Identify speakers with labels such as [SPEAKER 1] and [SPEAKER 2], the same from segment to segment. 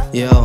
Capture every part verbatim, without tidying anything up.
[SPEAKER 1] Yo,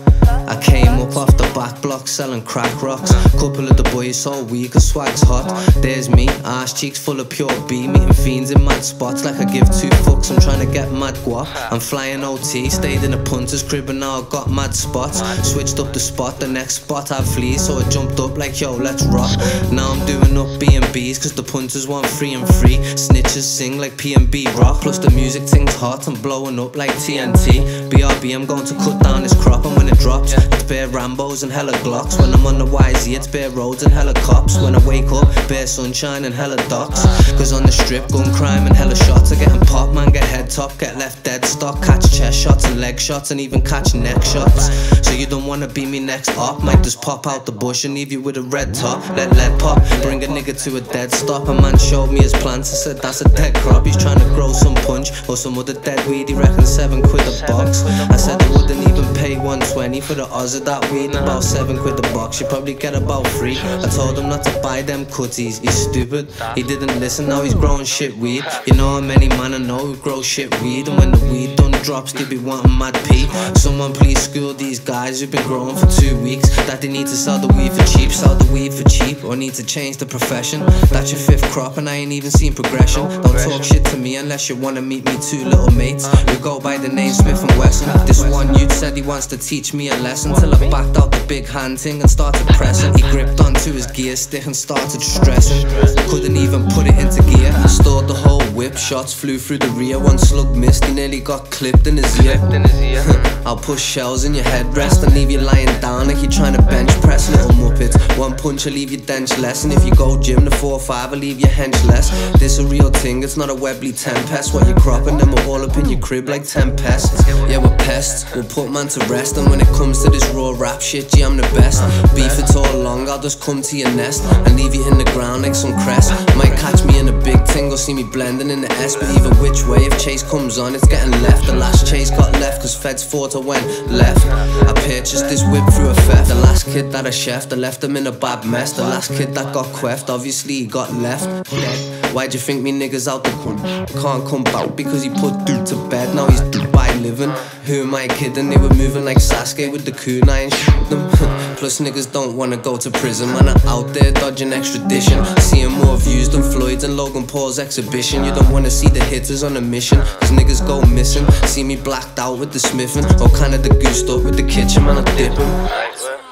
[SPEAKER 1] I came up off the back block selling crack rocks. Couple of the boys so weak, cause swag's hot. There's me, arse cheeks full of pure B, meeting fiends in mad spots like I give two fucks. I'm trying to get mad guap. I'm flying O T, stayed in a punter's crib and now I got mad spots. Switched up the spot, the next spot I fleas, so I jumped up like yo, let's rock. Now I'm doing up B and B's cause the punters want free and free. Snitches sing like P and B rock. Plus the music thing's hot, I'm blowing up like T N T. B R B, I'm going to cut down this crop, and when it drops it's bare Rambos and hella Glocks. When I'm on the Y Z it's bare roads and hella cops. When I wake up, bare sunshine and hella docks. Cause on the strip, gun crime and hella shots are getting popped. Man get head top, get left dead stock. Catch chest shots and leg shots and even catch neck shots. So you don't wanna be me next op. Might just pop out the bush and leave you with a red top. Let lead pop, bring a nigga to a dead stop. A man showed me his plants, I said that's a dead crop. He's trying to grow some punch or some other dead weed. He reckons seven quid a box. I said I wouldn't even pay one twenty for the odds of that weed. About seven quid a box, you probably get about three. I told him not to buy them cutties, he's stupid. He didn't listen, now he's growing shit weed. You know how many man I know who grow shit weed, and when the weed done drops they be wanting mad pee. Someone please school these guys who've been growing for two weeks that they need to sell the weed for cheap. Sell the weed for cheap or need to change the profession. That's your fifth crop and I ain't even seen progression. Don't talk shit to me unless you wanna meet me two little mates. We go by the name Smith and Wesson. This one youth said he wants to teach me a lesson, till I backed out the big hand thing and started pressing. He gripped onto his gear stick and started stressing. Couldn't even put it into gear. Stored the whole whip, shots flew through the rear. One slug missed, he nearly got clipped in his ear. I'll push shells in your headrest and leave you lying down like you're trying to bench press. Little muppet, one punch will leave you denchless. And if you go gym, the four or five will leave you henchless. This a real thing, it's not a Webley tempest. What you cropping, them are all up in your crib like ten pests. Yeah, we're pests, we'll put man to rest. And when it comes to this raw rap shit, gee, I'm the best. Beef it all along, I'll just come to your nest and leave you in the ground like some crest. Might catch me in a big thing, go see me blending in the S. But either which way, if chase comes on, it's getting left. The last chase got left cause feds fought or went left. I purchased this whip through a theft. The last kid that I chefed, I left him in a bad mess. The last kid that got queffed, obviously he got left dead. Why'd you think me niggas out the can't come back because he put dude to bed? Now he's Dubai living. Who am I kidding? They were moving like Sasuke with the kunai and shoot them. Plus niggas don't wanna go to prison. Man, I'm out there dodging extradition, seeing more views than Floyd's and Logan Paul's exhibition. You don't wanna see the hitters on a mission, cause niggas go missing. See me blacked out with the smithing, or kinda the goosed up with the kitchen, man, I dip 'em.